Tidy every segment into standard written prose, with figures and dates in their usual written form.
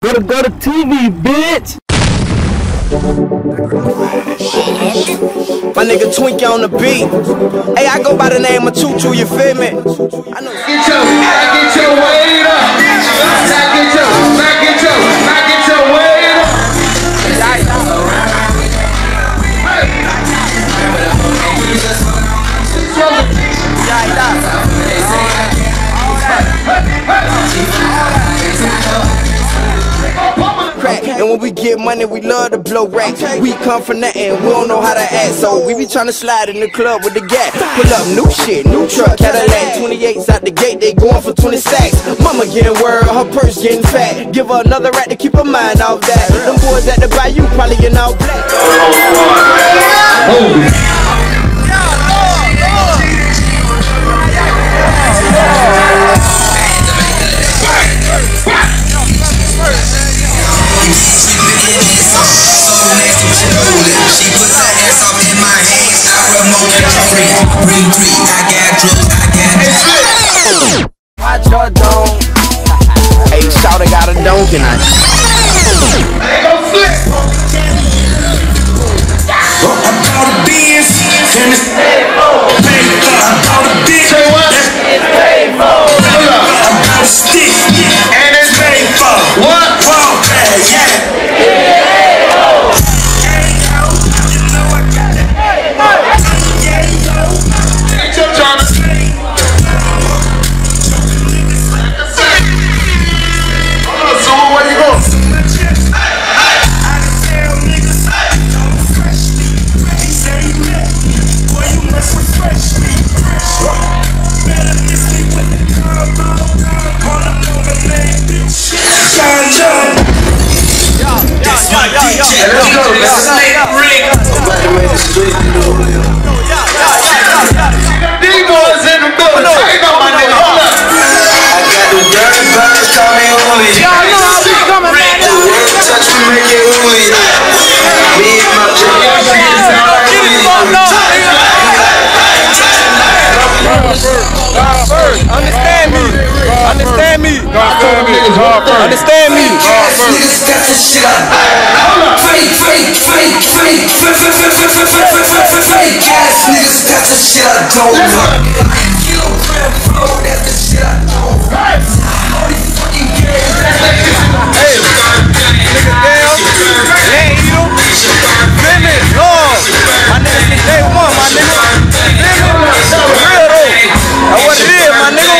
Go to TV, bitch. My nigga Twinkie on the beat. Hey, I go by the name of Choo Choo, you feel me? I know. Get your weight up. Get your weight up. And when we get money, we love to blow racks. We come from nothing, we don't know how to act. So we be trying to slide in the club with the gat. Pull up new shit, new truck, Cadillac. 28s out the gate, they going for 20 stacks. Mama getting word, her purse getting fat. Give her another rack to keep her mind off that. Them boys at the bayou probably getting all black. She put her ass up in my hands, I remote control. Ring 3, I got drugs, I got Watch your dome. Hey, Shawty got a dome tonight. Ain't gon' flip. I bought a Benz, and it's paid for. I bought a bitch, Say what? it's paid for. I bought a stick, and it's paid for. What? Ball bag, yeah. Understand me. Niggas got this shit up. Fake ass niggas got this shit up. Don't kilogram flow, that's the shit I know. All these fucking games. Hey, nigga down. Hey, you. Finish, Lord. My nigga since day one, my nigga. Finish. Real though. That's what it is, my nigga.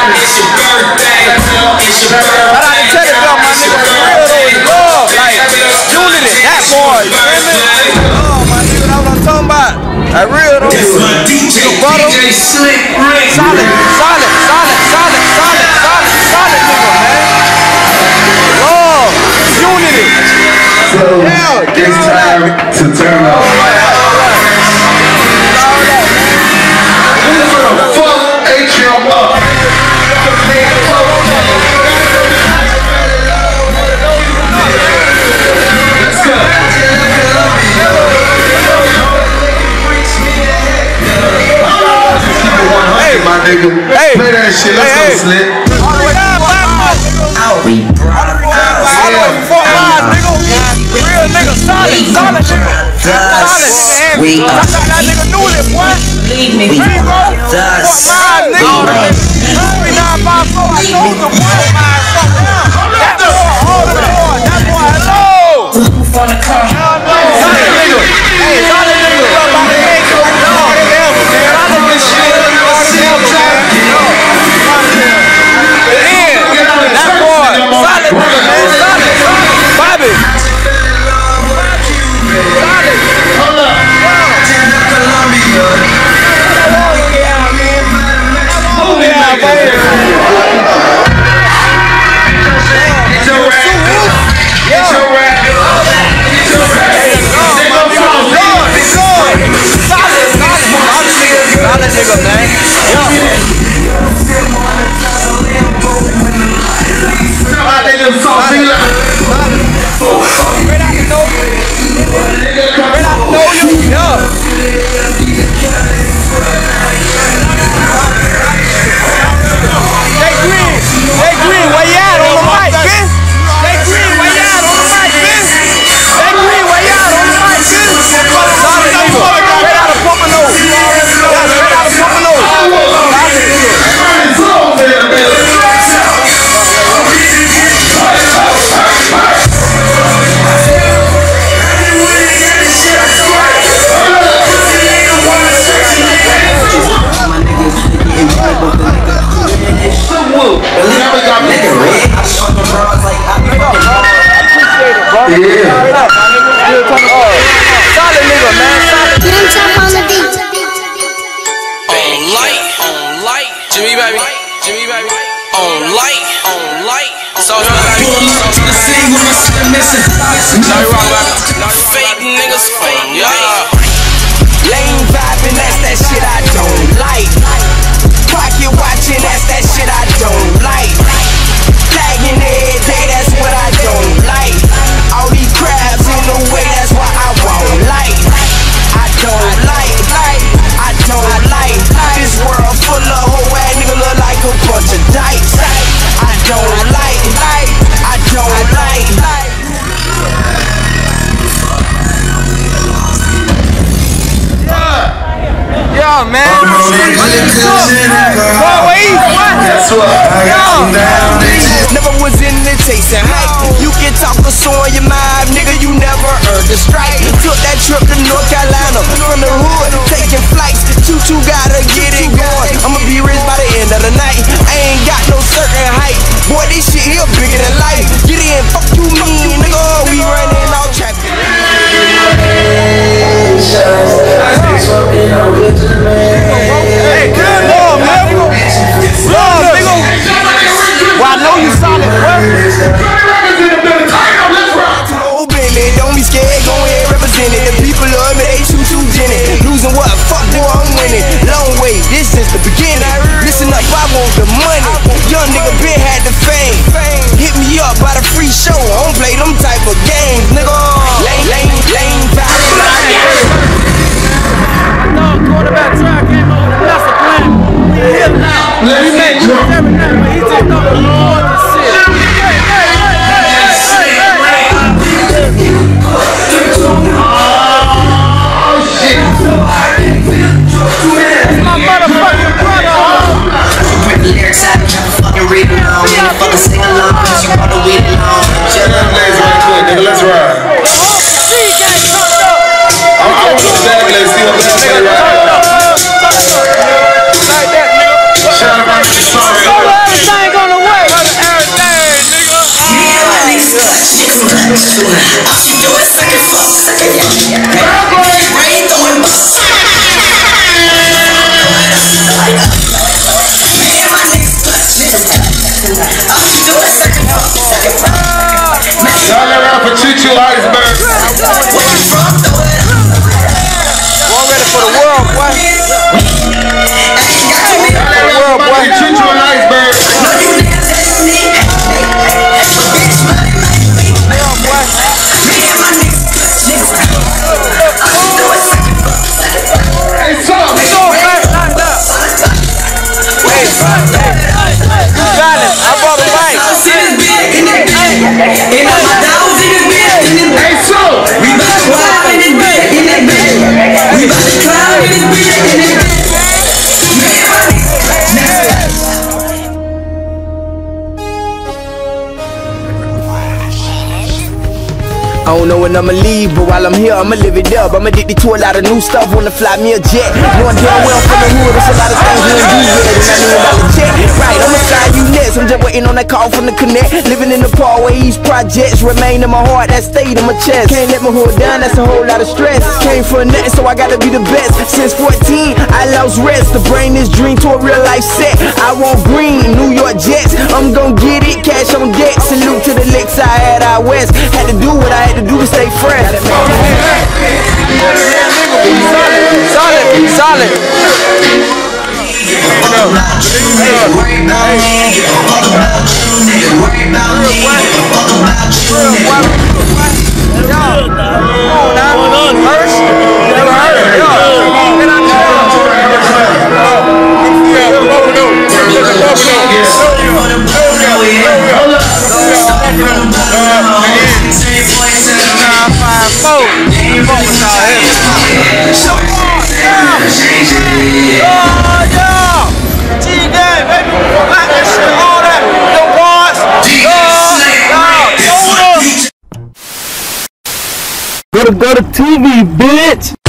I like to tell you about my nigga. Real though, it's love. Like, unity, that boy. You feel me? Oh, my nigga, that's what I'm talking about. That real though. Nigga, brother. Solid, nigga, man. Love, unity. So, it's time to turn up. Fuck Atrium up. Let's go. Hey, my nigga. Hey. Play that shit. Let's go, Slick. We brought it Real nigga, solid nigga. We are That nigga knew this, boy. leave me the Solid nigga, man. Solid. Young Chop on the beat. On light, Jimmy baby, on light, so pull up to the scene with my shit missing. Fake niggas, yeah. Lane vibing, that's that shit I don't like. Pocket watching, that's that shit I don't like. Flagging every day, that's what I don't like. All these crabs in the way, that's why I won't like. I don't like, I don't like. This world full of hoe ass nigga look like a bunch of dykes. I don't like, I don't like. Yeah, man. Never was in the chasing hype. You can talk a song on your mind, nigga. You never earned a strike. Took that trip to North Carolina from the hood, taking flights. Choo-choo gotta get it going. I'ma be rich by the end of the night. I ain't got no certain height. Boy, this shit here bigger than life. Get in, fuck you mean, nigga. We running all traffic. Hey, good Lord, man. Lord, nigga. Well, I know you solid, bro. Don't be scared, go ahead, represent it. The people love me, they shoot you, Jenny. Losing what? Fuck, boy, I'm winning. Long way, this is the beginning. Listen up, I want the money. Young nigga been had the fame. Hit me up by the free show. I don't play them type of games, nigga. Lane, quarterback track came over the master plan. We here now. We made everything, but he took over the Lord to shit. That's my motherfucking brother. Rip the lyrics out and try to fucking read along. Motherfucker sing along, cause you wanna weed along. Let's ride. I want to say, let's see what we're saying right now. Shout out to the song. Everything on the way. All she do is suck it, fuck, suck it, yeah. Rain throwing bucks. Man, my niggas clutch, niggas touch. All she do is suck it, fuck, suck it, fuck. Y'all let out for Choo-Choo Iceberg. Where you from, throw it up. We're ready for the world, boy. Choo-Choo and Iceberg. No, you niggas hate me. But bitch, money make me. Me and my niggas clutch, niggas touch. All she do is suck it, fuck, suck it, fuck. Hey, talk, I brought a mic. And all my dogs in this bitch. hey, so. We bout to wild in this bitch. We bout to clown in this bitch. Man, my niggas. I don't know when I'ma leave, but while I'm here, I'ma live it up. I'm addicted to a lot of new stuff, wanna fly me a jet. Knowing damn well from the hood, there's a lot of things we don't do yet, and I need $1 check. Right, I'ma slide you next, I'm just waiting on that call from the connect. Living in the Parkway East projects, remain in my heart, that stayed in my chest. Can't let my hood down, that's a whole lot of stress. Came for nothing, so I gotta be the best. Since 14, I lost rest, to bring this dream to a real life set. I want green, New York Jets, I'm gon' get it, cash on deck. Salute to the licks I had out west. Had to do what I had to do to stay fresh. Solid. Go to TV, bitch!